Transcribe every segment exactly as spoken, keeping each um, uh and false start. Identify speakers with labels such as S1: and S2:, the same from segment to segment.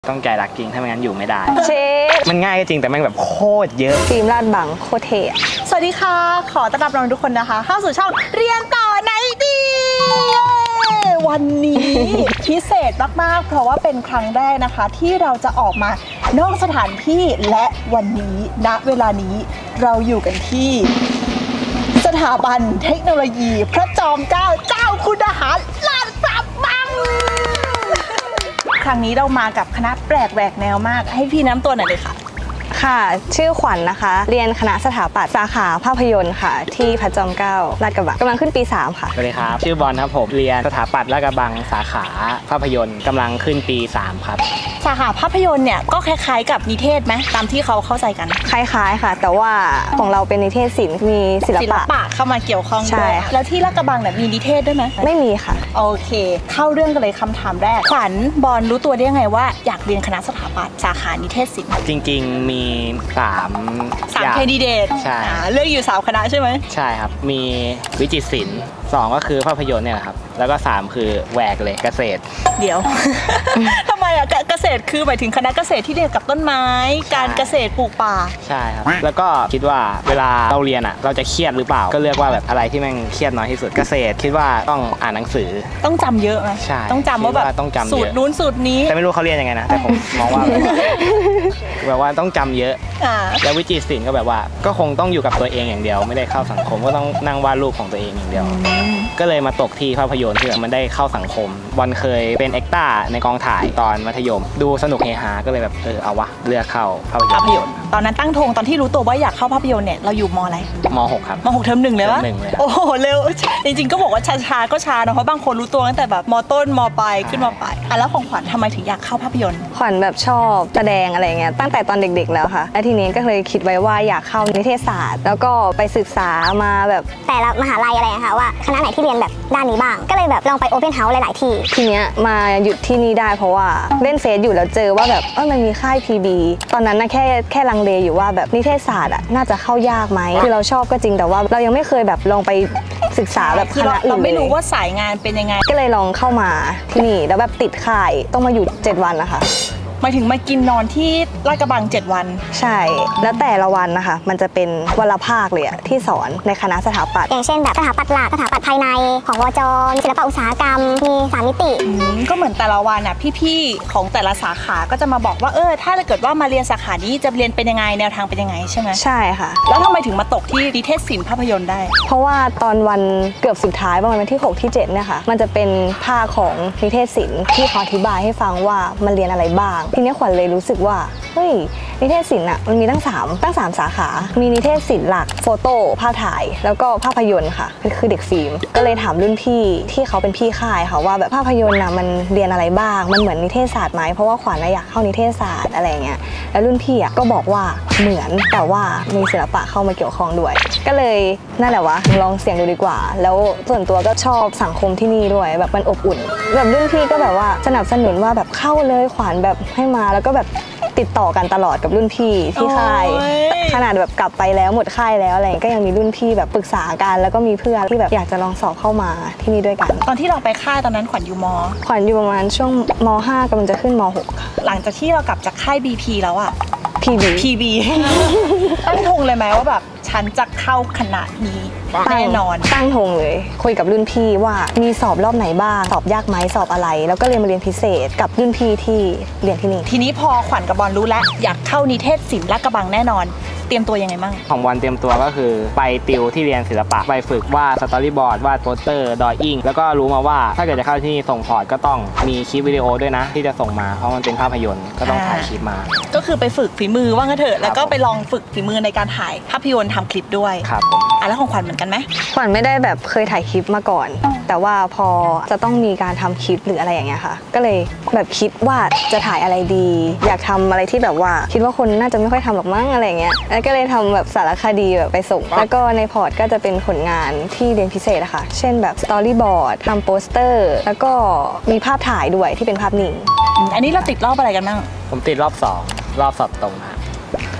S1: ต้องใจรักจริงถ้าไม่งั้นอยู่ไม่ได้
S2: เชฟ
S1: มันง่ายก็จริงแต่แม่งแบบโคตรเยอะ
S2: ฟิล์มลาดบังโคตรเท่
S3: สวัสดีค่ะขอต้อนรับน้องทุกคนนะคะเข้าสู่ช่องเรียนต่อไหนดีวันนี้พิเศษมากๆเพราะว่าเป็นครั้งแรกนะคะที่เราจะออกมานอกสถานที่และวันนี้ณเวลานี้เราอยู่กันที่สถาบันเทคโนโลยีพระจอมเกล้าเจ้าคุณทหารลาดกระบังครั้งนี้เรามากับคณะแปลกแหวกแนวมากให้พี่น้ำตัวหน่อยเลยค่ะ
S2: ค่ะชื่อขวัญ นะคะ เรียนคณะสถาปัตย์สาขาภาพยนตร์ค่ะที่พระจอมเกล้าลาดกระบังกำลังขึ้นปีสามค่ะ
S1: สวัสดีครับชื่อบอลครับผมเรียนสถาปัตย์ลาดกระบังสาขาภาพยนตร์กำลังขึ้นปีสามครับ
S3: สาขาภาพยนตร์เนี่ยก็คล้ายๆกับนิเทศไหมตามที่เขาเข้าใจกัน
S2: คล้ายๆค่ะแต่ว่าของเราเป็นนิเทศศิลป์มีศิลปะ
S3: ศิลปะเข้ามาเกี่ยวข้องด้วยแล้วที่ลาดกระบังเนี่ยมีนิเทศด้วยไหม
S2: ไม่มีค่ะ
S3: โอเคเข้าเรื่องกันเลยคำถามแรกขวัญบอลรู้ตัวได้ยังไงว่าอยากเรียนคณะสถาปัตย์สาขานิเทศศิลป์
S1: จริงๆมีสาม
S3: สามแคนดิเดต
S1: ใช่
S3: เลือกอยู่สามคณะใช่ไหม
S1: ใช่ครับมีวิจิตรศิลป์สองก็คือภาพยนตร์เนี่ยแหละครับแล้วก็สามคือแหวกเลยเกษตร
S3: เดี๋ยว ทำไมอะเกษตรคือหมายถึงคณะเกษตรที่เรียนกับต้นไม้การเกษตรปลูกป่า
S1: ใช่ครับแล้วก็คิดว่าเวลาเราเรียนอะเราจะเครียดหรือเปล่าก็เลือกว่าแบบอะไรที่แม่งเครียดน้อยที่สุดเกษตรคิดว่าต้องอ่านหนังสือ
S3: ต้องจำเยอะไหม
S1: ใช่
S3: ต้องจำว่าแบบ
S1: ต้องจำ
S3: สูตรนู้นสูตรนี้
S1: แต่ไม่รู้เขาเรียนยังไงนะแต่ผมมองว่าแบบว่าต้องจำเยอะแล้ววิจิตรศิลป์ก็แบบว่าก็คงต้องอยู่กับตัวเองอย่างเดียวไม่ได้เข้าสังคมก็ต้องนั่งวาดรูปของตัวเองอย่างเดียวก็เลยมาตกที่ภาพยนตร์ที่แบบมันได้เข้าสังคมบอลเคยเป็นเอ็กต้าในกองถ่ายตอนมัธยมดูสนุกเฮฮาก็เลยแบบเออเอาวะเลือกเข้าภาพยนตร์
S3: ตอนนั้นตั้งธงตอนที่รู้ตัวว่าอยากเข้าภาพยนตร์เนี่ยเราอยู่ม.อะไร
S1: ม.หกครับ
S3: ม.หกเทอมหนึ่งเลยวะโอ้โหเร็วจริงๆก็บอกว่าช้าๆก็ช้าเนาะเพราะบางคนรู้ตัวตั้งแต่แบบม.ต้นม.ปลายขึ้นม.ปลายอ่ะแล้วของขวัญทำไมถึงอยากเข้าภาพยนตร์
S2: ขวัญแบบชอบแสดงอะไรเงี้ยตั้งแต่ตอนเด็กๆแล้วค่ะและทีนี้ก็เลยคิดไว้ว่าอยากเข้านิเทศศาสตร์แล้วก็ไปศึกษามาแบบ
S4: แต่ละมหาลัยอะไรนะคะว่าคณะไหนที่เรียนแบบด้านนี้บ้างก็เลยแบบลองไปโอเพนเฮาส์หลายๆที่
S2: ทีเนี้ยมาหยุดที่นี่ได้เพราะว่าเล่นเฟซอยู่แล้วเจอว่าแบบเออมันมีค่าย พี บี ตอนนั้นนะแค่แค่ลังเลอยู่ว่าแบบนิเทศศาสตร์อ่ะน่าจะเข้ายากไหมคือเราชอบก็จริงแต่ว่าเรายังไม่เคยแบบลองไปศึกษาแบบคณะอื่นเลย
S3: เราไม่รู้ว่าสายงานเป็นยังไง
S2: ก็เลยลองเข้ามาที่นี่แล้วแบบติดค่ายต้องมาอยู่เจ็ดวันนะคะ
S3: หมายถึงมากินนอนที่ลาดกระบังเจ็ดวัน
S2: ใช่แล้วแต่ละวันนะคะมันจะเป็นวันละภาคเลยอะที่สอนในคณะสถาปัตย์
S4: อย่างเช่นแบบสถาปัตย์หลักสถาปัตย์ภายในของวจมีศิลปะอุตสาหกรรมมีสามมิติ
S3: ก็เหมือนแต่ละวันอะพี่ๆของแต่ละสาขาก็จะมาบอกว่าเออถ้าเกิดว่ามาเรียนสาขานี้จะเรียนเป็นยังไงแนวทางเป็นยังไงใช่ไหม
S2: ใช่ค่ะ
S3: แล้วทำไมถึงมาตกที่นิเทศศิลป์ภาพยนตร์ได้
S2: เพราะว่าตอนวันเกือบสุดท้ายประมาณวันที่หกที่เจ็ดเนี่ยค่ะมันจะเป็นภาคของนิเทศศิลป์ที่เขาอธิบายให้ฟังว่ามันเรียนอะไรบ้างทีนี้ขวัญเลยรู้สึกว่าเฮ้ยนิเทศศิลป์อ่ะมันมีตั้งสามตั้งสามสาขามีนิเทศศิลป์หลักโฟโต้ภาพถ่ายแล้วก็ภาพยนตร์ค่ะคือเด็กฟิล์มก็เลยถามรุ่นพี่ที่เขาเป็นพี่ค่ายค่ะว่าแบบภาพยนตร์น่ะมันเรียนอะไรบ้างมันเหมือนนิเทศศาสตร์ไหมเพราะว่าขวัญอยากเข้านิเทศศาสตร์อะไรเงี้ยแล้วรุ่นพี่อ่ะก็บอกว่าเหมือนแต่ว่ามีศิลปะเข้ามาเกี่ยวข้องด้วยก็เลยนั่นแหละวะลองเสี่ยงดูดีกว่าแล้วส่วนตัวก็ชอบสังคมที่นี่ด้วยแบบมันอบอุ่นแบบรุ่นพี่ก็แบบว่าสนับสนุนว่าแบบเข้าเลยขวัญแบบให้มาแล้วก็แบบติดต่อกันตลอดกับรุ่นพี่ที่ค่ายขนาดแบบกลับไปแล้วหมดค่ายแล้วอะไรก็ยังมีรุ่นพี่แบบปรึกษากันแล้วก็มีเพื่อนที่แบบอยากจะลองสอบเข้ามาที่นี่ด้วยกัน
S3: ตอนที่เราไปค่ายตอนนั้นขวัญอยู่ม.
S2: ขวัญอยู่ประมาณช่วงม.ห้ากำลังจะขึ้นม.หก
S3: หลังจากที่เรากลับจากค่าย บี พี แล้วอะ
S2: พี บี
S3: พี บี ตั้งธงเลยไหมว่าแบบฉันจะเข้าคณะนี้แน่นอน
S2: ตั้งธงเลยคุยกับรุ่นพี่ว่ามีสอบรอบไหนบ้างสอบยากไหมสอบอะไรแล้วก็เรียนมาเรียนพิเศษกับรุ่นพี่ที่เรียนที่นี่
S3: ทีนี้พอขวัญกับบอลรู้แล้วอยากเข้านิเทศศิลป์ลาดกระบังแน่นอนเตรียมตัวยังไงบ้าง
S1: ของบอลเตรียมตัวก็คือไปติวที่เรียนศิลปะไปฝึกวาดสตอรี่บอร์ดวาดโปสเตอร์ดรออิ่งแล้วก็รู้มาว่าถ้าเกิดจะเข้าที่นี่ส่งพอร์ตก็ต้องมีคลิปวิดีโอด้วยนะที่จะส่งมาเพราะมันเป็นภาพยนตร์ก็ต้องถ่ายคลิปมา
S3: ก็คือไปฝึกฝีมือว่างั้นเถอะแล้วก็ไปลองฝึกฝีมือในการถ่ายภาพยนตร์ทำคลิปด้วย
S1: ครับผม
S3: อ่ะแล้วของขวัญเหมือนกันไหม
S2: ขวัญไม่ได้แบบเคยถ่ายคลิปมาก่อนแต่ว่าพอจะต้องมีการทำคลิปหรืออะไรอย่างเงี้ยค่ะก็เลยแบบคิดว่าจะถ่ายอะไรดีอยากทำอะไรที่แบบว่าคิดว่าคนน่าจะไม่ค่อยทำหรอกมั้งอะไรเงี้ยแล้วก็เลยทำแบบสารคดีแบบไปส่งแล้วก็ในพอร์ตก็จะเป็นผลงานที่เรียนพิเศษอะค่ะเช่นแบบสตอรี่บอร์ดทำโปสเตอร์แล้วก็มีภาพถ่ายด้วยที่เป็นภาพนิ่ง
S3: อันนี้เราติดรอบอะไรกันบ้าง
S1: ผมติดรอบสองรอบสอบตรงค่ะ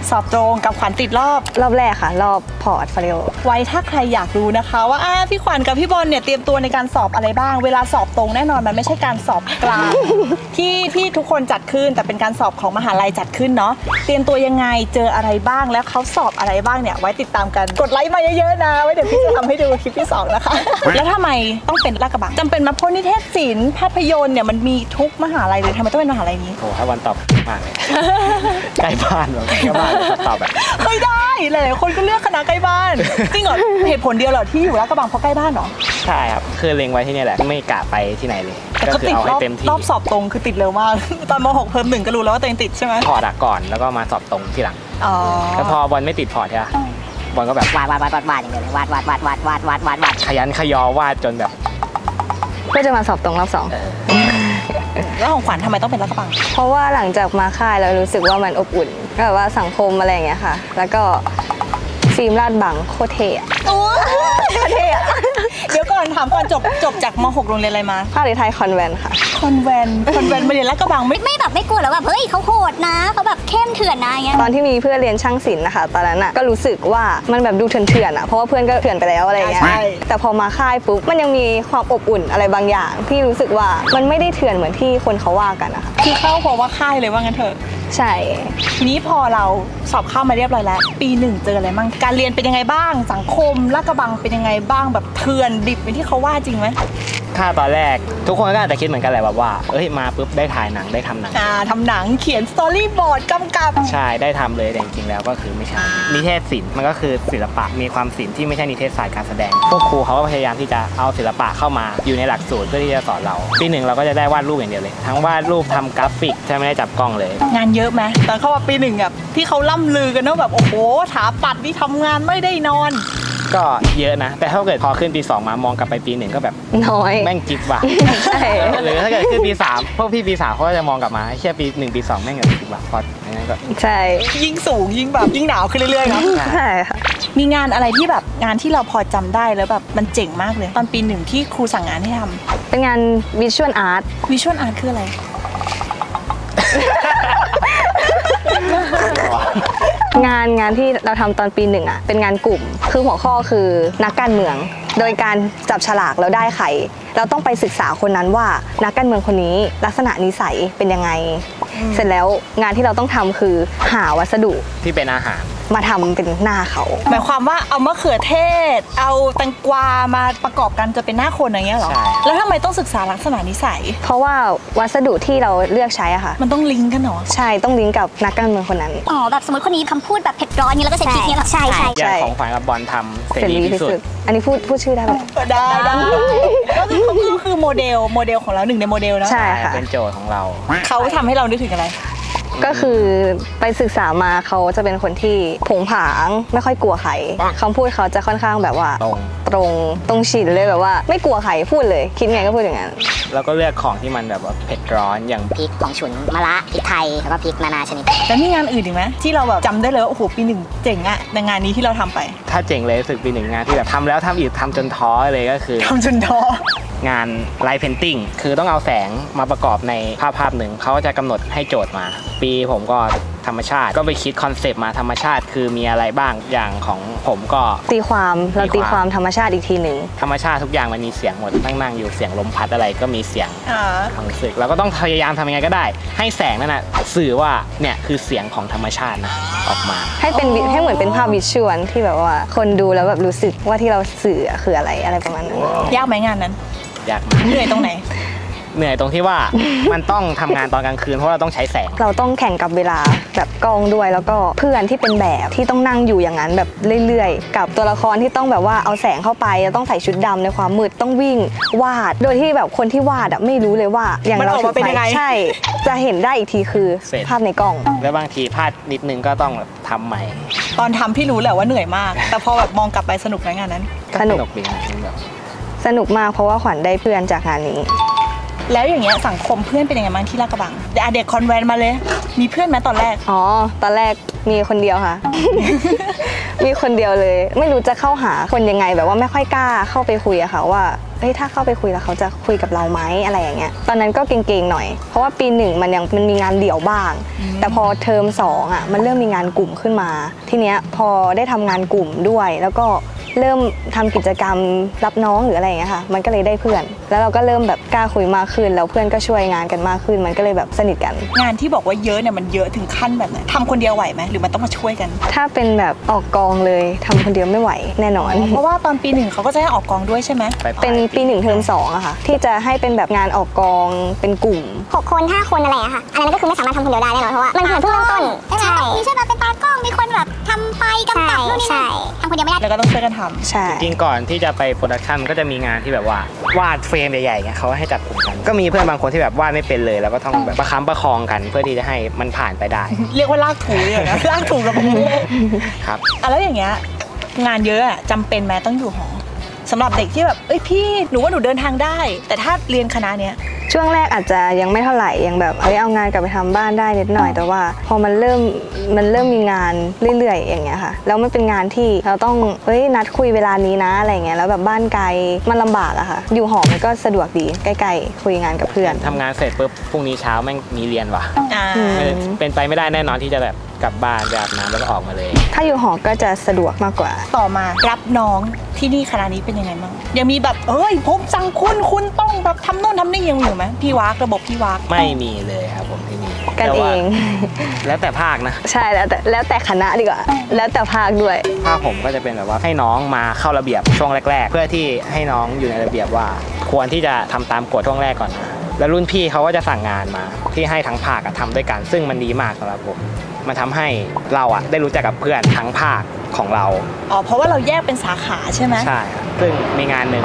S3: สอบตรงกับขวัญติดรอบ
S2: รอบแรกค่ะรอบพอร์ตโฟลิโอ
S3: ไว้ถ้าใครอยากรู้นะคะว่าพี่ขวัญกับพี่บอลเนี่ยเตรียมตัวในการสอบอะไรบ้างเวลาสอบตรงแน่นอนมันไม่ใช่การสอบกลาง ที่ที่ทุกคนจัดขึ้นแต่เป็นการสอบของมหาลัยจัดขึ้นเนาะเตรียมตัวยังไงเจออะไรบ้างแล้วเขาสอบอะไรบ้างเนี่ยไว้ติดตามกันกดไลค์มาเยอะๆนะไว้เดี๋ยวพี่จะทำให้ดูคลิปที่สองนะคะ แล้วทำไมต้องเป็นลาดกระบังจำเป็นมาเพราะนิเทศศิลป์ภาพยนตร์เนี่ยมันมีทุกมหาลัยเลยทำไมต้องเป็นมหาลัยนี้
S1: โอ้ถ้าวันตอบมากเลยใกล้บ้านแบบใกล้บ้านตอบแบบ
S3: ไม่ได้หลายๆคนก็เลือกคณะใกล้บ้านจริงเหรอเหตุผลเดียวเหรอที่อยู่ลาดกระบังเพราะใกล้บ้านเหรอ
S1: ใช่ครับคือเล็งไว้ที่นี่แหละไม่กะไปที่ไหนเลยก็คือเอาให้เต็มที่
S3: รอบสอบตรงคือติดเร็วมากตอนม.หก เพิ่มหนึ่งก็รู้แล้วว่าตัวเองติดใช่ไหม
S1: พอร์ตก่อนแล้วก็มาสอบตรงทีหลังอ๋อแล้วพอบอลไม่ติดพอร์ตใช่ไหมบอลก็แบบ
S4: วาดวาดวาดวาดวาดอย่างเดียวเลยวาดวาดวาดวาดวาดวาดวาดวาด
S1: ขยันขยอวาดจนแบบ
S2: ก็จะมาสอบตรงรอบสอง
S3: แล้วของขวัญทำไมต้องเป็นลาดกระบัง
S2: เพราะว่าหลังจากมาค่ายแล้วรู้สึกว่ามันอบอุ่นก็แบบว่าสังคมอะไรอย่างเงี้ยค่ะแล้วก็ฟิล์มลาดบังโคตรเท่
S3: โอ้โคตรเท่เดี๋ยวก่อนถามก่อนจบจบจากม.หก โรงเรียนอะไรมา
S2: ภาคฤทัยคอนแวนต์ค่ะ
S3: คอนแวนต์คอนแวนต์มาเรียนลาดกระบังไม่
S4: ไม่แบบไม่กลัวหรอแบบเฮ้ยเขาโหดนะเขาแบบเข้มเถื่อนนะอย่างเงี้ย
S2: ตอนที่มีเพื่อนเรียนช่างศิลป์นะคะตอนนั้นอ่ะก็รู้สึกว่ามันแบบดูเถื่อนๆอ่ะเพราะว่าเพื่อนก็เถื่อนไปแล้วอะไรอย่างเงี้ยแต่พอมาค่ายปุ๊บมันยังมีความอบอุ่นอะไรบางอย่างที่รู้สึกว่ามันไม่ได้เถื่อนเหมือนที่คนเขาว่ากันนะคะ
S3: คือเข้าเพราะว่าค่ายเลยว่างั้นเถอะ
S2: ใช่
S3: ทีนี้พอเราสอบเข้ามาเรียบร้อยแล้วปีหนึ่งเจออะไรบ้างการเรียนเป็นยังไงบ้างสังคมลาดกระบังเป็นยังไงบ้างแบบเถื่อนดิบเป็นที่เขาว่าจริงไหม
S1: ถ้าตอนแรกทุกคนก็อาจจะคิดเหมือนกันแหละแบบว่าเอ้ยมาปุ๊บได้ถ่ายหนังได้ทำหนัง
S3: อ่าทำหนังเขียนสตอรี่บอร์ดกำกับ
S1: ใช่ได้ทำเลยแต่จริงๆแล้วก็คือไม่ใช่นิเทศศิลป์มันก็คือศิลปะมีความศิลป์ที่ไม่ใช่นิเทศศาสตร์การแสดงพวกครูเขาก็พยายามที่จะเอาศิลปะเข้ามาอยู่ในหลักสูตรเพื่อที่จะสอนเราปีหนึ่งเราก็จะได้วาดรูปอย่างเดียวเลยทั้งวาดรูปทำกราฟิกใช่ไม่ได้จับกล้องเลย
S3: งานเยอะไหมตอนเข้ามาปีหนึ่งแบบที่เขาล่ำลือกันเนาะแบบโอ้โหถาปัดที่ทำงานไม่ได้นอน
S1: ก็เยอะนะแต่ถ้าเกิดพอขึ้นปีสองมามองกลับไปปีหนึ่งก็แบบ
S2: น้อย
S1: แม่งจิ๊บว่ะหรือถ้าเกิดขึ้นปีสามพวกพี่ปีสามเขาก็จะมองกลับมาแค่ปีหนึ่งปีสองแม่งเงินจิ๊บว่ะพออย่างนั้นก็
S2: ใช่
S3: ยิ่งสูงยิ่งแบบยิ่งหนาวขึ้นเรื่อยๆนะ
S2: ใช่ค่ะ
S3: มีงานอะไรที่แบบงานที่เราพอจำได้แล้วแบบมันเจ๋งมากเลยตอนปีหนึ่งที่ครูสั่งงานให้ท
S2: ำเป็นงานวิชวลอาร์ต
S3: วิชวลอาร์ตคืออะไร
S2: งานงานที่เราทำตอนปีหนึ่งอ่ะเป็นงานกลุ่มคือหัวข้อคือนักการเมืองโดยการจับฉลากแล้วได้ใครเราต้องไปศึกษาคนนั้นว่านักการเมืองคนนี้ลักษณะนิสัยเป็นยังไงเสร็จแล้วงานที่เราต้องทำคือหาวัสดุ
S1: ที่เป็นอาหาร
S2: มาทำเป็นหน้าเขา
S3: หมายความว่าเอามะเขือเทศเอาแตงกวามาประกอบกันจะเป็นหน้าคนอย่างเงี้ยหรอแล้วทำไมต้องศึกษาลักษณะนิสัย
S2: เพราะว่าวัสดุที่เราเลือกใช้อะค่ะ
S3: มันต้องลิงก์กันเหรอ
S2: ใช่ต้องลิงก์กับนักการเมืองคนนั้น
S4: อ๋อแบบสมมติคนนี้คำพูดแบบเผ็ดร้อนนี้แล้วก็ใส่พริกเนี่ยหรอใช่ใช่
S1: ใช่ของขวัญกับบอลทำเสรีที่สุด
S2: อันนี้พูดพูดชื่อได้ไหม
S3: ได้ได้ก็คือเขาคือโมเดลโมเดลของเราหนึ่งในโมเดลนะ
S2: ใช่ค่ะ
S1: เป็นโจทย์ของเรา
S3: เขาทำให้เรานึกถึงอะไร
S2: ก็คือไปศึกษามาเขาจะเป็นคนที่ผงผางไม่ค่อยกลัวใครคำพูดเขาจะค่อนข้างแบบว่าตรงตรงตรงฉินเลยแบบว่าไม่กลัวใครพูดเลยคิดไงก็พูดอย่างนั้น
S1: แล้วก็เลือกของที่มันแบบว่าเผ็ดร้อนอย่าง
S4: พริกของฉุนมะระพริกไทยแล้วก็พริกนานาชนิด
S3: แล้วมีงานอื่นอีกไหมที่เราแบบจำได้เลยว่าโอ้โหปีหนึ่งเจ๋งอะในงานนี้ที่เราทำไป
S1: ถ้าเจ๋งเลยรู้สึกปีหนึ่งงานที่แบบทำแล้วทำอีกทำจนท้อเลยก็คือ
S3: ทำจนท้
S1: องานไลท์เพนติ้งคือต้องเอาแสงมาประกอบในภาพภาพหนึ่งเขาจะกำหนดให้โจทย์มาปีผมก็ธรรมชาติก็ไปคิดคอนเซปต์มาธรรมชาติคือมีอะไรบ้างอย่างของผมก็
S2: ตีความเราตีความธรรมชาติอีกทีหนึ่ง
S1: ธรรมชาติทุกอย่างมันมีเสียงหมดนั่งๆอยู่เสียงลมพัดอะไรก็มีเสียงความรู้สึกเราก็ต้องพยายามทำยังไงก็ได้ให้แสงนั่นน่ะสื่อว่าเนี่ยคือเสียงของธรรมชาตินะออกมา
S2: ให้เป็นให้เหมือนเป็นภาพวิชวลที่แบบว่าคนดูแล้วแบบรู้สึกว่าที่เราสื่อคืออะไรอะไรประมาณนั้น
S3: ยากไหมงานนั้น
S1: ยากมาก
S3: เหนื่อยตรงไหน
S1: เหนื่อยตรงที่ว่ามันต้องทำงานตอนกลางคืนเพราะเราต้องใช้แสง
S2: เราต้องแข่งกับเวลาแบบกล้องด้วยแล้วก็เพื่อนที่เป็นแบบที่ต้องนั่งอยู่อย่างนั้นแบบเรื่อยๆกับตัวละครที่ต้องแบบว่าเอาแสงเข้าไปต้องใส่ชุดดำในความมืดต้องวิ่งวาดโดยที่แบบคนที่วาดอ่ะไม่รู้เลยว่า
S3: อย่างเรา
S2: เป็นยังไงใช่จะเห็นได้อีกทีคือภาพในกล้อง
S1: แล้วบางทีพลาดนิดนึงก็ต้องแบบทำใหม่
S3: ตอนทำพี่รู้แหละว่าเหนื่อยมากแต่พอแบบมองกลับไปสนุกในงานนั้น
S1: สนุกดีนะแบบ
S2: สนุกมากเพราะว่าขวัญได้เพื่อนจากงานนี้
S3: แล้วอย่างเงี้ยสังคมเพื่อนเป็นยังไงบ้างที่ลาดกระบังเด็กคอนแวนต์มาเลยมีเพื่อนไหมตอนแรก
S2: อ๋อตอนแรกมีคนเดียวค่ะ มีคนเดียวเลยไม่รู้จะเข้าหาคนยังไงแบบว่าไม่ค่อยกล้าเข้าไปคุยอะค่ะว่าเฮ้ยถ้าเข้าไปคุยแล้วเขาจะคุยกับเราไหมอะไรอย่างเงี้ยตอนนั้นก็เก่งๆหน่อยเพราะว่าปีหนึ่งมันยังมันมีงานเดี่ยวบ้างแต่พอเทอมสองอ่ะมันเริ่มมีงานกลุ่มขึ้นมาทีเนี้ยพอได้ทำงานกลุ่มด้วยแล้วก็เริ่มทำกิจกรรมรับน้องหรืออะไรอย่างเงี้ยค่ะมันก็เลยได้เพื่อนแล้วเราก็เริ่มแบบกล้าคุยมากขึ้นแล้วเพื่อนก็ช่วยงานกันมากขึ้นมันก็เลยแบบสนิทกัน
S3: งานที่บอกว่าเยอะเนี่ยมันเยอะถึงขั้นแบบไหนทำคนเดียวไหวไหมหรือมันต้องมาช่วยกัน
S2: ถ้าเป็นแบบออกกองเลยทำคนเดียวไม่ไหวแน่นอน
S3: เพราะว่าตอนปีหนึ่งเขาก็จะให้ออกกองด้วยใช่ไหม
S2: เป็นปีหนึ่งเทอมสองอะค่ะที่จะให้เป็นแบบงานออกกองเป็นกลุ่ม
S4: หกคนห้าคนอะไรอะค่ะอันนั้นก็คือไม่สามารถทำคนเดียวได้แน่นอนเพราะว่ามันเหมือนเพิ่งเริ่มต้นใช่มีใช่ป่ะเป็นตากล้องมีคนแบบทำไฟกำกับนู่นนี่นั่นทำคนเดียวไม่ได้
S3: แล้วก็ต้องช่วยกันทำ
S2: ใช่
S1: จริงก่อนที่จะไปโปรดักชันก็จะมีงานที่แบบว่าวาดเฟรมใหญ่ๆเงี้ยเขาให้จัดกลุ่มกันก็มีเพื่อนบางคนที่แบบวาดไม่เป็นเลยแล้วก็ต้องแบบประคับประคองกันเพื่อที่จะให้มันผ่านไปได้
S3: เรียกว่าลากถูเลยนะลากถูกับมือ
S1: ครับ
S3: อ่ะแล้วอย่างเงี้ยงานเยอะอะจำเป็นไหมต้องอยู่หอสำหรับเด็กที่แบบเอ้ยพี่หนูว่าหนูเดินทางได้แต่ถ้าเรียนคณะเนี้ย
S2: ช่วงแรกอาจจะยังไม่เท่าไหร่ยังแบบเอ้ยเอางานกลับไปทำบ้านได้นิดหน่อยแต่ว่าพอมันเริ่มมันเริ่มมีงานเรื่อยๆอย่างเงี้ยค่ะแล้วมันเป็นงานที่เราต้องเฮ้ยนัดคุยเวลานี้นะอะไรเงี้ยแล้วแบบบ้านไกลมันลำบากอะค่ะอยู่หอมันก็สะดวกดีใกล้ๆคุยงานกับเพื่อน
S1: ทำงานเสร็จปุ๊บพรุ่งนี้เช้าแม่งมีเรียนว่ะเป็นไปไม่ได้แน่นอนที่จะแบบกลับบ้านไปอาบน้ำแล้วก็ออกมาเลย
S2: ถ้าอยู่หอก็จะสะดวกมากกว่า
S3: ต่อมารับน้องที่นี่คณะนี้เป็นยังไงบ้างยังมีแบบเอ้ยผมสั่งคุณคุณต้องแบบทำโน่นทำนี่ยังมีอยู่ไหมพี่วักระบบพี่วัก
S1: ไม่มีเลยครับผมที่นี่
S2: กันเอง
S1: แล้วแต่ภาคนะ
S2: ใช่แล้วแต่แล้วแต่คณะดีกว่าแล้วแต่ภาคด้วย
S1: ภาคผมก็จะเป็นแบบว่าให้น้องมาเข้าระเบียบช่วงแรกๆเพื่อที่ให้น้องอยู่ในระเบียบว่าควรที่จะทำตามกฎช่วงแรกก่อนแล้วรุ่นพี่เขาก็จะสั่งงานมาที่ให้ทั้งภาคทำด้วยกันซึ่งมันดีมากสำหรับผมมันทำให้เราอะได้รู้จักกับเพื่อนทั้งภาคของเรา
S3: อ๋อเพราะว่าเราแยกเป็นสาขาใช่ไหม
S1: ใช่ซึ่งมีงานหนึ่ง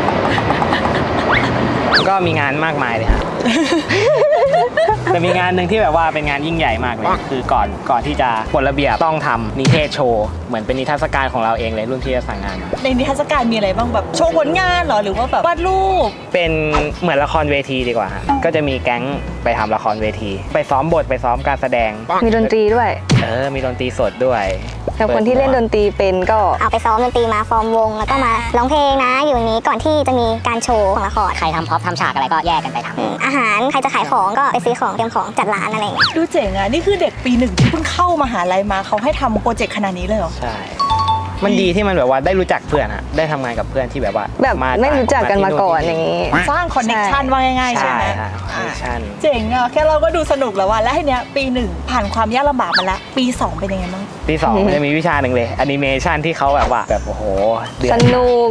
S1: ก็มีงานมากมายเลยฮะแต่มีงานหนึ่งที่แบบว่าเป็นงานยิ่งใหญ่มากเลยคือก่อนก่อนที่จะกฎระเบียบต้องทำนิเทศโชว์เหมือนเป็นนิทรรศการของเราเองเลยรุ่นที่จะสั่งงาน
S3: ในนิทรรศการมีอะไรบ้างแบบโชว์ผลงานเหรอหรือว่าแบบวาดรูป
S1: เป็นเหมือนละครเวทีดีกว่าก็จะมีแก๊งไปทำละครเวทีไปซ้อมบทไปซ้อมการแสดง
S2: มีดนตรีด้วย
S1: เออมีดนตรีสดด้วย
S2: แต่คนที่เล่นดนตรีเป็นก็
S4: เอาไปซ้อมดนตรีมาฟอร์มวงแล้วก็มาร้องเพลงนะอยู่นี้ก่อนที่จะมีการโชว์ของละครใครทำพร็อพทำฉากอะไรก็แยกกันไปทำอาหารใครจะขายของก็ไปซื้อของเตรียมของจัดร้านอะไรอย่างเงี้ย
S3: ดูเจ๋งอ่ะนี่คือเด็กปีหนึ่งที่เพิ่งเข้ามหาลัยมาเขาให้ทำโปรเจกต์ขนาดนี้เลยเหรอ
S1: ใช่มันดีที่มันแบบว่าได้รู้จักเพื่อนอะได้ทำงานกับเพื่อนที่แบบว่า
S2: แบบไม่รู้จักกันมาก่อนอย่างนี้
S3: สร้างคอนเนคชั่นว่าง่ายๆใช่ไหม
S1: คอนเนคชั่น
S3: เจ๋งอ่ะแค่เราก็ดูสนุกแล้วว่าแล้วทีเนี้ยปีหนึ่งผ่านความยากลำบากมาแล้วปีสองเป็นยังไงบ้าง
S1: ปีสองมันจะมีวิชาหนึ่งเลยแอนิเมชันที่เขาแบบว่าแบบโอ้โห
S2: สนุก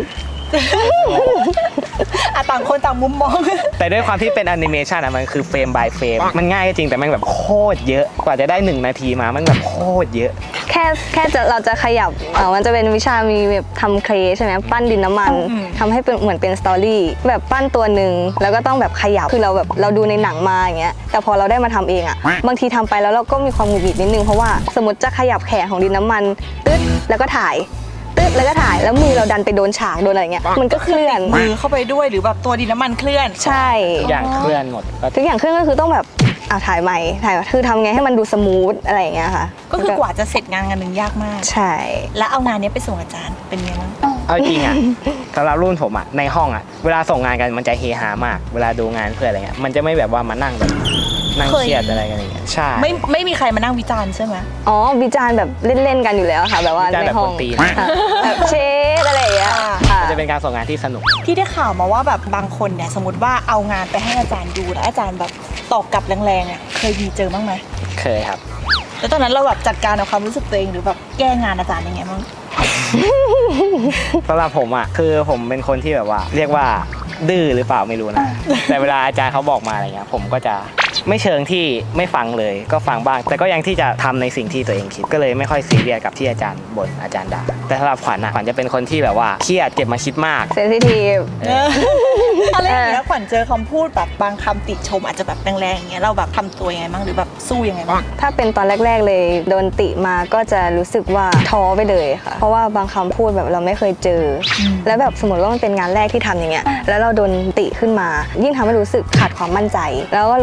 S3: อะต่างคนต่างมุมมอง
S1: แต่ด้วยความที่เป็นแอนิเมชันอะมันคือเฟรม by เฟรมมันง่ายก็จริงแต่มันแบบโคตรเยอะกว่าจะได้หนึ่งนาทีมามันแบบโคตรเยอะ
S2: แค่แค่จะเราจะขยับอ่ามันจะเป็นวิชามีแบบทำเครใช่ไหมปั้นดินน้ำมันทำให้เป็นเหมือนเป็นสตอรี่แบบปั้นตัวหนึ่งแล้วก็ต้องแบบขยับคือเราแบบเราดูในหนังมาอย่างเงี้ยแต่พอเราได้มาทำเองอะบางทีทำไปแล้วเราก็มีความหงุดหงิดนิดนึงเพราะว่าสมมติจะขยับแขนของดินน้ำมันตึ๊ดแล้วก็ถ่ายตึ๊ดแล้วก็ถ่ายแล้วมือเราดันไปโดนฉากโดนอะไรเงี้ยมันก็เคลื่อน
S3: มือเข้าไปด้วยหรือแบบตัวดินน้ำมันเคลื่อน
S2: ใช่
S1: ทุกอย่างเคลื่อนหมด
S2: ทุกอย่างเคลื่อนก็คือต้องแบบอ่ะถ่ายใหม่ถ่ายคือทำไงให้มันดูสมูทอะไรอย่างเงี้ยค่ะ
S3: ก็คือกว่าจะเสร็จงานงานหนึ่งยากมาก
S2: ใช่
S3: แล้วเอางานนี้ไปส่งอาจารย์เป็นไงบ้าง
S1: เอาจริงอ่ะสำหรับรุ่นผมอ่ะในห้องอ่ะเวลาส่งงานกันมันจะเฮฮามากเวลาดูงานเพื่อนอะไรเงี้ยมันจะไม่แบบว่ามานั่งแบบนั่งเครียดอะไรกันอย่างเงี้ยใช่
S3: ไม่ไม่มีใครมานั่งวิจารณ์ใช่ไหม
S2: อ๋อวิจารณ์แบบเล่นๆกันอยู่แล้วค่ะแบบว่าในห้องแบบเชดอะไรอย่างเงี้ย
S1: จะเป็นการส่งงานที่สนุก
S3: ที่ได้ข่าวมาว่าแบบบางคนเนี่ยสมมติว่าเอางานไปให้อาจารย์ดูแล้วอาจารย์แบบตอบกลับแรงๆอ่ะเคยมีเจอบ้างไหม
S1: เคยครับ
S3: แล้วตอนนั้นเราแบบจัดการกับความรู้สึกตัวเองหรือแบบแก้งานอาจารย์ยังไงบ้าง
S1: สำหรับผมอ่ะคือผมเป็นคนที่แบบว่าเรียกว่าดื้อหรือเปล่าไม่รู้นะแต่เวลาอาจารย์เขาบอกมาอะไรเงี้ยผมก็จะไม่เชิงที่ไม่ฟังเลยก็ฟังบ้างแต่ก็ยังที่จะทำในสิ่งที่ตัวเองคิดก็เลยไม่ค่อยซีเรียสกับที่อาจารย์บ่นอาจารย์ด่าแต่สำหรับขวัญนะขวัญจะเป็นคนที่แบบว่าเครียดเก็บมาคิดมาก
S2: เซนซิทีฟ
S3: อะไรอย่างเงี้ยขวัญเจอคำพูดแบบบางคำติชมอาจจะแบบแรงๆอย่างเงี้ยเราแบบทำตัวยังไงบ้างหรือแบบสู้ยังไงบ้าง
S2: ถ้าเป็นตอนแรกๆเลยโดนติมาก็จะรู้สึกว่าท้อไปเลยค่ะเพราะว่าบางคำพูดแบบเราไม่เคยเจอแล้วแบบสมมติว่ามันเป็นงานแรกที่ทำอย่างเงี้ยแล้วเราโดนติขึ้นมายิ่งทำให้รู้สึกขาดความมั่นใจแล้วก็รู้สึกว่า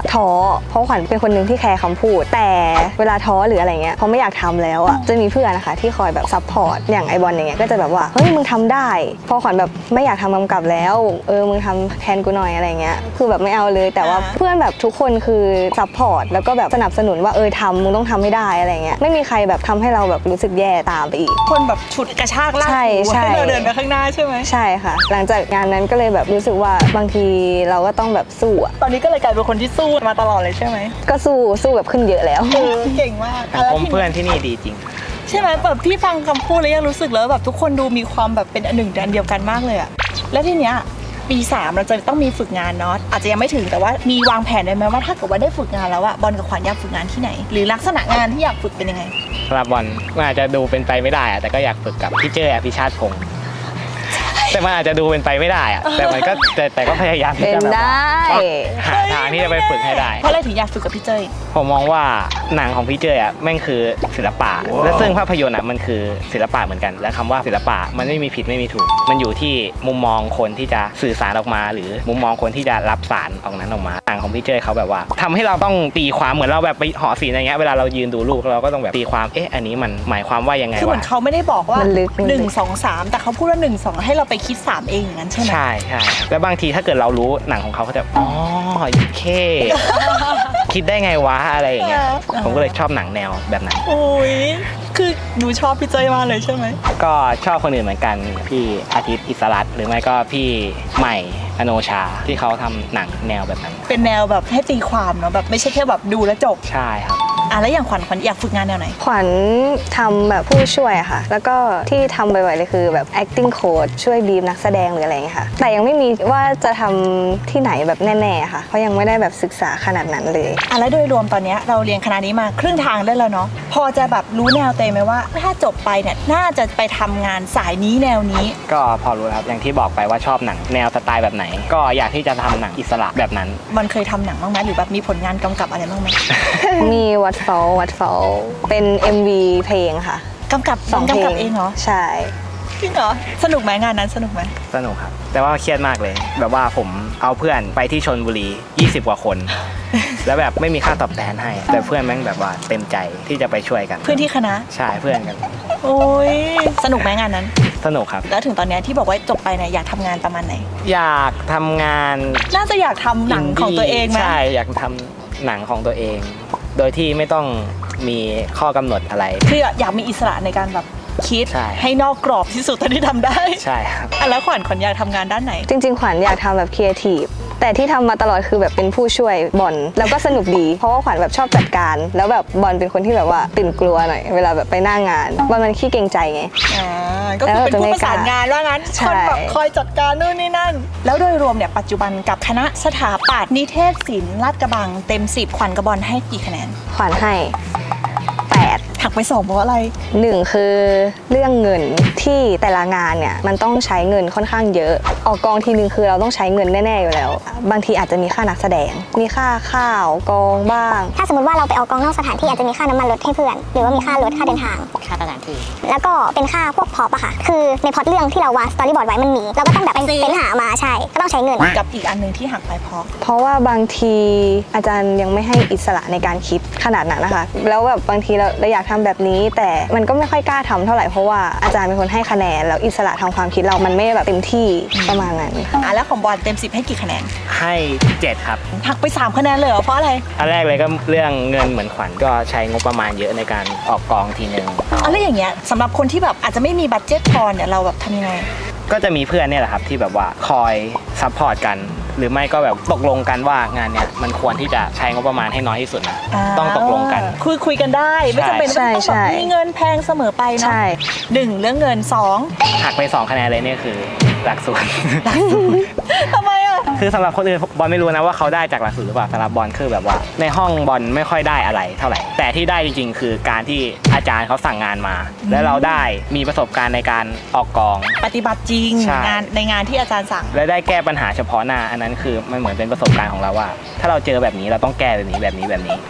S2: ท้อเพราะขวัญเป็นคนหนึ่งที่แคร์คำพูดแต่เวลาท้อหรืออะไรเงี้ยพอไม่อยากทำแล้วอ่ะจะมีเพื่อนนะคะที่คอยแบบซัพพอร์ตอย่างไอบอลอย่างเงี้ยก็จะแบบว่าเฮ้ยมึงทำได้พอขวัญแบบไม่อยากทำกำกับแล้วเออมึงทำแทนกูหน่อยอะไรเงี้ยคือแบบไม่เอาเลยแต่ว่าเพื่อนแบบทุกคนคือซัพพอร์ตแล้วก็แบบสนับสนุนว่าเออทำมึงต้องทำให้ได้อะไรเงี้ยไม่มีใครแบบทำให้เราแบบรู้สึกแย่ตามไปอีก
S3: คนแบบฉุดกระชากลากหัวให้เราเดินไปข้างหน้าใช่ไหม
S2: ใช่ค่ะหลังจากงานนั้นก็เลยแบบรู้สึกว่าบางทีเราก็ต้องแบบสู้อะ
S3: ตอนนี้ก็เลยกลายเป็นคนที่สู้มาตลอดเลยใช่ไหม
S2: ก็สู้สู้แบบขึ้นเยอะแล้ว
S3: เออเก่งมาก
S1: สังคมเพื่อนที่นี่ดีจริง
S3: ใช่ไหมแบบพี่ฟังคำพูดแล้วยังรู้สึกเลยแบบทุกคนดูมีความแบบเป็นอันหนึ่งอันเดียวกันมากเลยอะแล้วทีเนี้ยปีสามเราจะต้องมีฝึกงานเนาะอาจจะยังไม่ถึงแต่ว่ามีวางแผนได้ไหมว่าถ้าเกิดว่าได้ฝึกงานแล้วอะบอลกับขวัญอยากฝึกงานที่ไหนหรือลักษณะงานที่อยากฝึกเป็นยังไง
S1: สำหรับบอลมันอาจจะดูเป็นไปไม่ได้อะแต่ก็อยากฝึกกับพี่เจ้อภิชาติพงษ์แต่มันอาจจะดูเป็นไปไม่ได้อะแต่มันก็แต่แต่ก็พยายามที่จะแบบหาทางที่จะไปฝึกให้ได้
S3: เพราะอะไรถึงอยากฝึกกับพี่เจ้
S1: ผมมองว่าหนังของพี่เจ้อะแม่งคือศิลปะและซึ่งภาพยนตร์อะมันคือศิลปะเหมือนกันและคำว่าศิลปะมันไม่มีผิดไม่มีถูกมันอยู่ที่มุมมองคนที่จะสื่อสารออกมาหรือมุมมองคนที่จะรับสารออกนั้นออกมาหนังของพี่เจ้เขาแบบว่าทำให้เราต้องตีความเหมือนเราแบบไปหอศิลป์อะไรเงี้ยเวลาเรายืนดูรูปเราก็ต้องแบบตีความเอ๊ะอันนี้มันหมายความว่ายังไงวะ
S3: คือเหมือนเขาไม่ได้บอกว่าหนึ่ง สอง สามแต่เขาพูดว่าหนึ่ง สองให้เราไปคิดสามเองอย่างนั้นใช่ไหม
S1: ใช่ใช่แล้วบางทีถ้าเกิดเรารู้หนังของเขาเขาจะอ๋อเคคิดได้ไงวะอะไรอย่างเงี้ยผมก็เลยชอบหนังแนวแบบนั้น
S3: โอ้ยคือดูชอบพี่เจ้มากเลยใช่ไหม
S1: ก็ชอบคนอื่นเหมือนกันพี่อาทิตย์อิสรัตน์หรือไม่ก็พี่ใหม่อโนชาที่เขาทำหนังแนวแบบนั้น
S3: เป็นแนวแบบให้ตีความเนาะแบบไม่ใช่แค่แบบดูแล้วจบ
S1: ใช่ครับ
S3: อ่ะแล้วอย่างขวัญขวัญอยากฝึกงานแนวไหน
S2: ขวัญทำแบบผู้ช่วยค่ะแล้วก็ที่ทำบ่อยๆเลยคือแบบ acting coach ช่วยบีบนักแสดงหรืออะไรอย่างเงี้ยค่ะแต่ยังไม่มีว่าจะทำที่ไหนแบบแน่ๆค่ะเพราะยังไม่ได้แบบศึกษาขนาดนั้นเลย
S3: อ่ะแล้วโดยรวมตอนนี้เราเรียนคณะนี้มาครึ่งทางได้แล้วเนาะพอจะแบบรู้แนวเต็มไหมว่าถ้าจบไปเนี่ยน่าจะไปทำงานสายนี้แนวนี้
S1: ก็พอรู้ครับอย่างที่บอกไปว่าชอบหนังแนวสไตล์แบบไหนก็อยากที่จะทำหนังอิสระแบบนั้น
S3: มันเคยทำหนังบ้างไหมหรือแบบมีผลงานกำกับอะไรบ้างไหม
S2: มีวัดเฟลวัดเฟลเป็น เอ็ม วี เพลงค่ะ
S3: กำกับ
S2: สองเพลง
S3: เองเหรอ
S2: ใช่
S3: จริงเหรอสนุกไหมงานนั้นสนุกไหม
S1: สนุกครับแต่ว่าเครียดมากเลยแบบว่าผมเอาเพื่อนไปที่ชลบุรียี่สิบกว่าคนแล้วแบบไม่มีค่าตอบแทนให้แต่เพื่อนแม่งแบบว่าเต็มใจที่จะไปช่วยกัน
S3: เพื่อนที่คณะ
S1: ใช่เพื่อนกัน
S3: โอ้ยสนุกไหมงานนั้น
S1: สนุกครับ
S3: แล้วถึงตอนนี้ที่บอกว่าจบไปเนี่ยอยากทำงานประมาณไหน
S1: อยากทำงาน
S3: น่าจะอยากทำหนังของตัวเองไหม
S1: ใช่อยากทำหนังของตัวเองโดยที่ไม่ต้องมีข้อกำหนดอะไร
S3: คืออยากมีอิสระในการแบบคิดให้นอกกรอบที่สุดเท่าที่ทำได้
S1: ใช่ครับ
S3: แล้วขวัญขวัญอยากทำงานด้านไหน
S2: จริงๆขวัญอยากทำแบบครีเอทีฟแต่ที่ทำมาตลอดคือแบบเป็นผู้ช่วยบอลแล้วก็สนุกดีเพราะว่าขวัญแบบชอบจัดการแล้วแบบบอลเป็นคนที่แบบว่าตื่นกลัวหน่อยเวลาแบบไปหน้างานบอลมันขี้เกรงใจไง
S3: อ่าก็คือเป็นผู้ประสานงานว่างั้นคนแบบคอยจัดการนู่นนี่นั่นแล้วโดยรวมเนี่ยปัจจุบันกับคณะสถาปัตย์นิเทศศิลป์ลาดกระบังเต็มสิบขวัญกับบอลให้กี่คะแนน
S2: ขวัญให้แปด
S3: หักไปสองเพราะอะไร
S2: หนึ่งคือเรื่องเงินที่แต่ละงานเนี่ยมันต้องใช้เงินค่อนข้างเยอะออกกองทีนึงคือเราต้องใช้เงินแน่ๆอยู่แล้วบางทีอาจจะมีค่านักแสดงมีค่าข้าวกองบ้าง
S4: ถ้าสมมติว่าเราไปออกกองนอกสถานที่อาจจะมีค่าน้ำมันรถให้เพื่อนหรือว่ามีค่ารถค่าเดินทางค่าสถานที่แล้วก็เป็นค่าพวกพร็อพอะค่ะคือในพล็อตเรื่องที่เราวางสตอรี่บอร์ดไว้มันมีเราก็ต้องแบบไปเฟ้นหามาใช่ก็ต้องใช้เงิน
S3: กับอีกอันนึงที่หักไปเพราะ
S2: เพราะว่าบางทีอาจารย์ยังไม่ให้อิสระในการคิดขนาดนั้นนะคะแล้วแบบบางทีเราเราอยากทำแบบนี้แต่มันก็ไม่ค่อยกล้าทำเท่าไหร่เพราะว่าอาจารย์เป็นคนให้คะแนนแล้วอิสระทางความคิดเรามันไม่แบบเต็มที่ประมาณนั้น
S3: อ่ะแล้วของบอลเต็มสิบให้กี่คะแนน
S1: ให้เจ็ดครับ
S3: หักไปสามคะแนนเลยเหรอเพราะอะไร
S1: อันแรกเลยก็เรื่องเงินเหมือนขวัญก็ใช้งบประมาณเยอะในการออกกองทีนึง
S3: อะไรอย่างเงี้ยสำหรับคนที่แบบอาจจะไม่มีบัดเจ็ตพอเนี่ยเราแบบทำยังไง
S1: ก็จะมีเพื่อนเนี่ยแหละครับที่แบบว่าคอยซัพพอร์ตกันหรือไม่ก็แบบตกลงกันว่างานเนี้ยมันควรที่จะใช้งบประมาณให้น้อยที่สุดนะต้องตกลงกัน
S3: คุยคุยกันได้ไม่จำเป็นต้องแบบมีเงินแพงเสมอไปเนาะหนึ่งเรื่องเงินสอง
S1: หักไปสองคะแนนเลยเนี่ยคือหลักสูตร
S3: หลักสูตรทำไมอ่ะ
S1: คือสำหรับคนอื่นบอลไม่รู้นะว่าเขาได้จากหลักสูตรหรือเปล่าสำหรับบอลคือแบบว่าในห้องบอลไม่ค่อยได้อะไรเท่าไหร่แต่ที่ได้จริงๆคือการที่อาจารย์เขาสั่งงานมาแล้วเราได้มีประสบการณ์ในการออกกอง
S3: ปฏิบัติจริงงานในงานที่อาจารย์สั่ง
S1: และได้แก้ปัญหาเฉพาะหน้าอันนั้นคือมันเหมือนเป็นประสบการณ์ของเราว่าถ้าเราเจอแบบนี้เราต้องแก้แบบนี้แบบนี้แบบนี้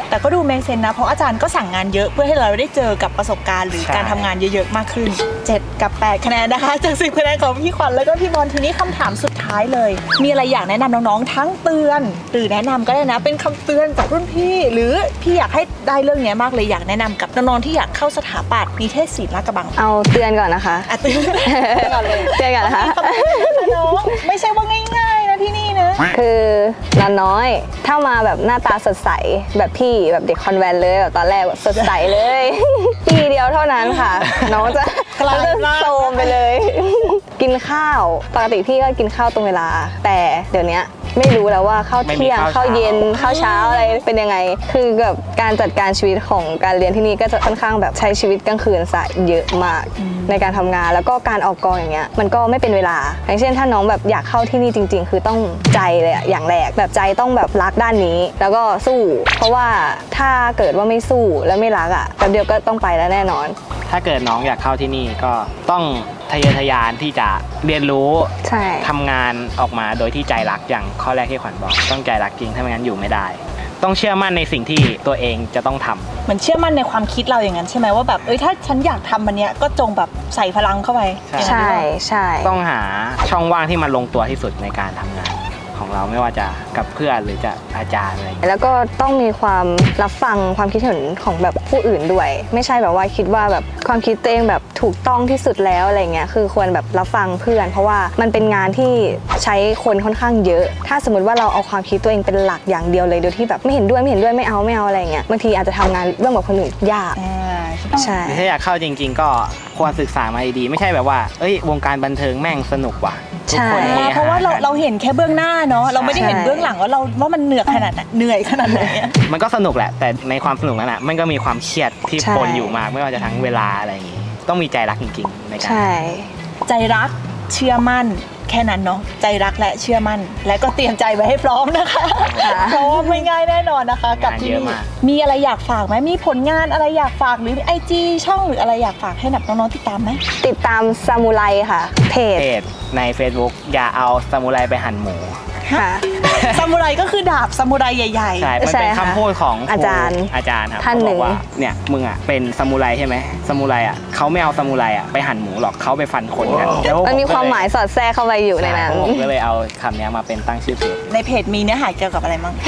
S3: แต่ก็ดูเมคเซนนะเพราะอาจารย์ก็สั่งงานเยอะเพื่อให้เราได้เจอกับประสบการณ์หรือการทำงานเยอะๆมากขึ้นเจ็ดกับแปดคะแนนนะคะจากสิบคะแนนของพี่ขวัญแล้วก็พี่บอลทีนี้คำถามสุดท้ายเลยมีอะไรอยากแนะนำน้องๆทั้งเตือนหรือแนะนำก็ได้นะเป็นคำเตือนจากรุ่นพี่หรือพี่อยากให้ได้เรื่องนี้มากเลยอยากแนะนำกับน้องๆที่อยากเข้าสถาปัตย์นิเทศศิลป์ลาดกระบัง
S2: เอาเตือนก่อนนะคะ
S3: เตือนก่อนเลย
S2: เตือนก่อนนะคะ
S3: น้องไม่ใช่ว่าง่ายๆนะที่นี่นะ
S2: คือนอนน้อยถ้ามาแบบหน้าตาสดใสแบบพี่แบบเด็กคอนแวนเลยแบบตอนแรกแบบสดใสเลยปีเดียวเท่านั้นค่ะน้องจะน้องจะโซมไปเลยกินข้าวปกติพี่ก็กินข้าวตรงเวลาแต่เดี๋ยวนี้ไม่รู้แล้วว่าข้าวเที่ยงข้าวเย็นข้าวเช้าอะไรเป็นยังไงคือแบบการจัดการชีวิตของการเรียนที่นี่ก็จะค่อนข้างแบบใช้ชีวิตกลางคืนซะเยอะมากในการทำงานแล้วก็การออกกองอย่างเงี้ยมันก็ไม่เป็นเวลาอย่างเช่นถ้าน้องแบบอยากเข้าที่นี่จริงๆคือต้องใจเลยอะอย่างแรกแบบใจต้องแบบรักด้านนี้แล้วก็สู้เพราะว่าถ้าเกิดว่าไม่สู้แล้วไม่รักอะแป๊บเดียวก็ต้องไปแล้วแน่นอน
S1: ถ้าเกิดน้องอยากเข้าที่นี่ก็ต้องทะเยอทะยานที่จะเรียนรู้ทำงานออกมาโดยที่ใจรักอย่างข้อแรกที่ขวัญบอกต้องใจรักจริงถ้าไม่งั้นอยู่ไม่ได้ต้องเชื่อมั่นในสิ่งที่ตัวเองจะต้องทำ
S3: เหมือนเชื่อมั่นในความคิดเราอย่างนั้นใช่ไหมว่าแบบเอ้ยถ้าฉันอยากทำมันเนี้ยก็จงแบบใส่พลังเข้าไป
S2: ใช่ใช่
S1: ต้องหาช่องว่างที่มันลงตัวที่สุดในการทำงานของเราไม่ว่าจะกับเพื่อนหรือจะอาจารย์อะไร
S2: แล้วก็ต้องมีความรับฟังความคิดเห็นของแบบผู้อื่นด้วยไม่ใช่แบบว่าคิดว่าแบบความคิดตัวเองแบบถูกต้องที่สุดแล้วอะไรเงี้ยคือควรแบบรับฟังเพื่อนเพราะว่ามันเป็นงานที่ใช้คนค่อนข้างเยอะถ้าสมมติว่าเราเอาความคิดตัวเองเป็นหลักอย่างเดียวเลยโดยที่แบบไม่เห็นด้วยไม่เห็นด้วยไม่เอาไม่เอาอะไรเงี้ยบางทีอาจจะทำงานร่วมกับคนอื่นยาก
S1: ใช่ถ้าอยากเข้าจริงๆก็ควรศึกษามาดีไม่ใช่แบบว่าเอ้ยวงการบันเทิงแม่งสนุกว่ะ
S3: ใช่เพราะว่าเราเราเห็นแค่เบื้องหน้าเนาะเราไม่ได้เห็นเบื้องหลังว่าเราว่ามันเหนื่อยขนาดไหนเหนื่อยขนาดไหน
S1: มันก็สนุกแหละแต่ในความสนุกนั้นอ่ะมันก็มีความเครียดที่ปนอยู่มากไม่ว่าจะทั้งเวลาอะไรอย่างงี้ต้องมีใจรักจริงๆในการ
S3: ใจรักเชื่อมั่นแค่นั้นเนาะใจรักและเชื่อมั่นและก็เตรียมใจไว้ให้พร้อมนะคะเพราะว่าไม่ง่ายแน่นอนนะคะกับที่นี่มีอะไรอยากฝากไหมมีผลงานอะไรอยากฝากหรือไอจีช่องหรืออะไรอยากฝากให้น้องๆติดตามไหม
S2: ติดตามซามูไรค่ะเพ
S1: จใน Facebook อย่าเอาซามูไรไปหั่นหมู
S3: ซามูไรก็คือดาบซามูไรใหญ่ๆ
S1: ใช่มันเป็นคำพูดของ
S2: อาจารย์
S1: อาจารย์ครับ
S2: ท่านหนึ่ง
S1: ว่าเนี่ยมึงอ่ะเป็นซามูไรใช่ไหมซามูไรอ่ะเขาไม่เอาซามูไรอ่ะไปหั่นหมูหรอกเขาไปฟันคนกัน
S2: มันมีความหมายสอดแทรกเข้าไปอยู่ในนั้น
S1: ผมก็เลยเอาคำนี้มาเป็นตั้งชื่อเพจ
S3: ในเพจมีเนื้อหาเกี่ยวกับอะไรมั่ง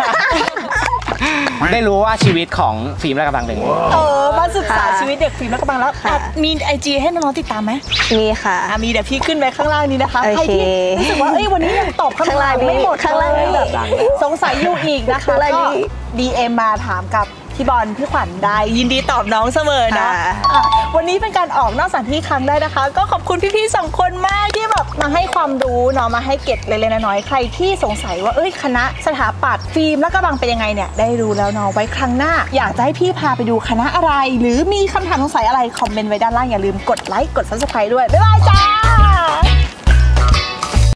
S1: ได้รู้ว่าชีวิตของฟิล์มลาดกระบังเป็นไง
S3: เออมาศึกษาชีวิตเด็กฟิล์มลาดกระบังแล้วมีไอจีให้น้องๆติดตามไหม
S2: มีค่ะ
S3: มีเดี๋ยวพี่ขึ้นไว้ข้างล่างนี้นะคะใครที่รู้สึกว่าเอ้ยวันนี้ยังตอบคำถามไม่หมด
S2: ข้างล่าง
S3: แบบสงสัยอยู่อีกนะคะก็ ดี เอ็ม มาถามกับพี่บอลพี่ขวัญได้ยินดีตอบน้องเสมอนะวันนี้เป็นการออกนอกสถานที่ครั้งแรกนะคะก็ขอบคุณพี่ๆสองคนมากที่แบบมาให้ความรู้เนาะมาให้เก็บเล็กๆน้อยๆใครที่สงสัยว่าเอ้ยคณะสถาปัตย์ฟิล์มลาดกระบังเป็นยังไงเนี่ยได้รู้แล้วเนาะไว้ครั้งหน้าอยากจะให้พี่พาไปดูคณะอะไรหรือมีคำถามสงสัยอะไรคอมเมนต์ไว้ด้านล่างอย่าลืมกดไลค์กด ซับสไครบ์ ด้วยบ๊ายบายจ้า